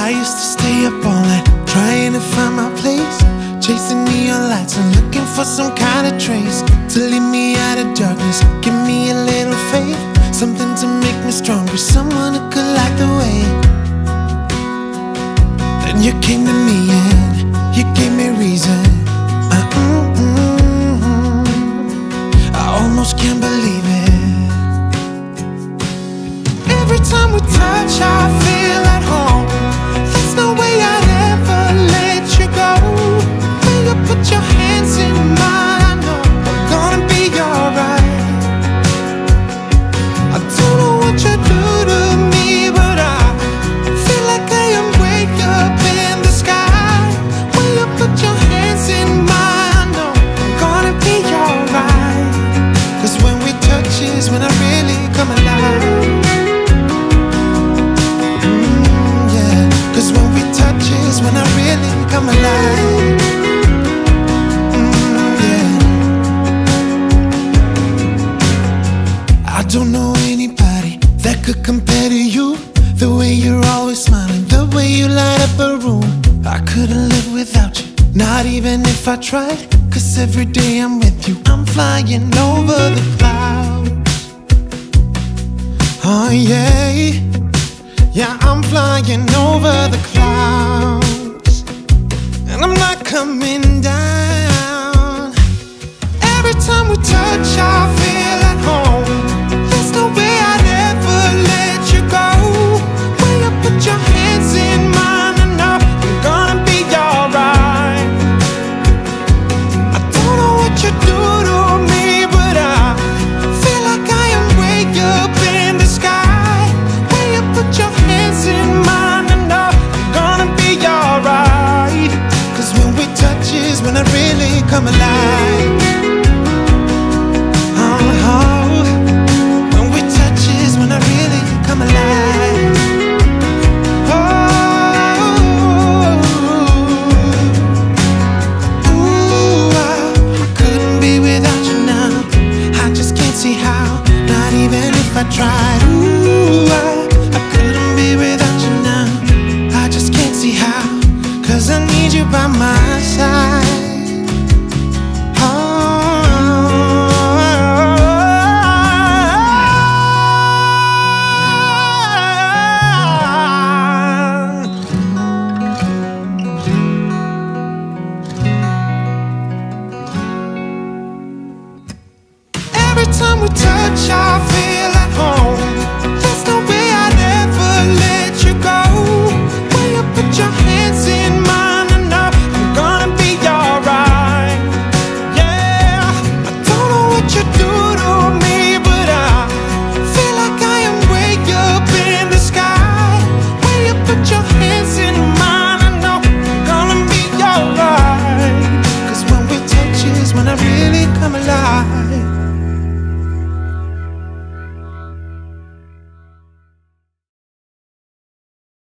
I used to stay up all night trying to find my place, chasing neon lights and looking for some kind of trace to lead me out of darkness. Give me a little faith, something to make me stronger, someone who could light the way. Then you came to me and you gave me reason. I almost can't believe it. Every time we touch, I feel at home. There's no way I'd ever let you go. When you put your hands in mine, I know I'm gonna be alright. I don't know what you do to me, but I feel like I am way up in the sky. When you put your hands in mine, I know I'm gonna be alright. 'Cause when we touch is when I really come alive. When I really come alive. Yeah. I don't know anybody that could compare to you. The way you're always smiling, the way you light up a room. I couldn't live without you, not even if I tried. 'Cause every day I'm with you, I'm flying over the clouds. Oh yeah, yeah, I'm flying over the clouds. And I'm not coming down. Every time we touch, I feel at home. There's no way I'd ever let you go. When you put your hands in mine, I know I'm gonna be alright. I don't know what you do to me, but I feel like I am way up in the sky. When you put your hands in mine, I know I'm gonna be alright. Is when I really come alive. Oh, when we touch is when I really come alive. Oh, ooh, I couldn't be without you now. I just can't see how, not even if I tried. Ooh, I couldn't be without you now. I just can't see how, 'cause I need you by my side. Every time we touch, I feel at home. There's no way I'd ever let you go. When you put your hands in mine, I know I'm gonna be alright. Yeah, I don't know what you do to me, but I feel like I am way up in the sky. When you put your hands in mine, I know I'm gonna be alright. 'Cause when we touch is when I really come alive.